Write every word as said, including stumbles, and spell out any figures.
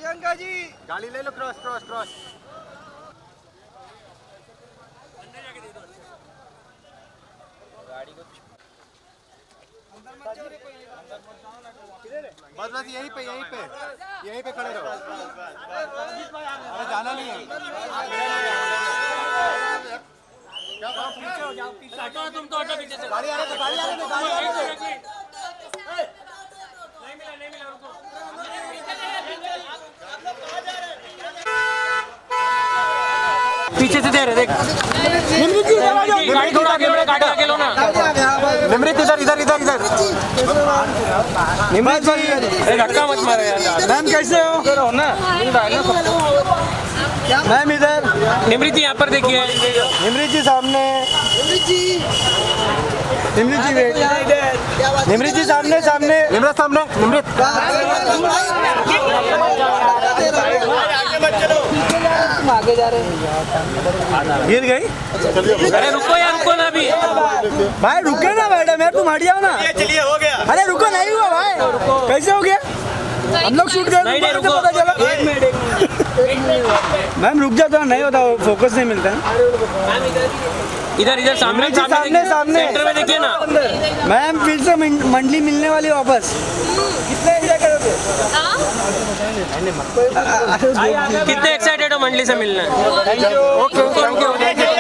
प्रियंका जी गाड़ी ले लो, cross cross cross. बस बस यहीं पे यहीं पे यहीं पे खड़े रहो। अरे जाना नहीं है। पीछे हो जाओ, पीछे हटो तुम तो, हटो पीछे से। गाड़ी आ रही है, गाड़ी आ रही है, गाड़ी आ रही है। नहीं मिला नहीं मिला, रुको। पीछे से दे रहे देख। गाड़ी थोड़ा आगे लो, गाड़ी आगे लो ना। निमृत इधर इधर इधर इधर। निमृत जी धक्का मत मारो यार। मैम कैसे हो? इधर हो ना मैम, इधर निमृत जी यहाँ पर देखिए। निमृत जी सामने, निमृत जी वेट, निमृत जी सामने सामने, निमृत सामने, निमृत। आगे जा रहे हैं, गिर गई। अरे रुको यार, रुको ना अभी। भाई रुके ना मैडम यार, तुम हट जाओ ना। चलिए हो गया। अरे रुको, नहीं हुआ भाई, कैसे हो गया? हम लोग शूट कर नहीं नहीं रुको, एक मिनट एक मिनट मैम रुक जाओ, नहीं होता, फोकस नहीं मिलता है। इधर इधर सामने सामने सामने सेंटर में देखिए ना मैम। फिर से मंडली मिलने वाली वापस। कितने एंजॉय करोगे? कितने एक्साइटेड हो मंडली से मिलना है? Okay okay.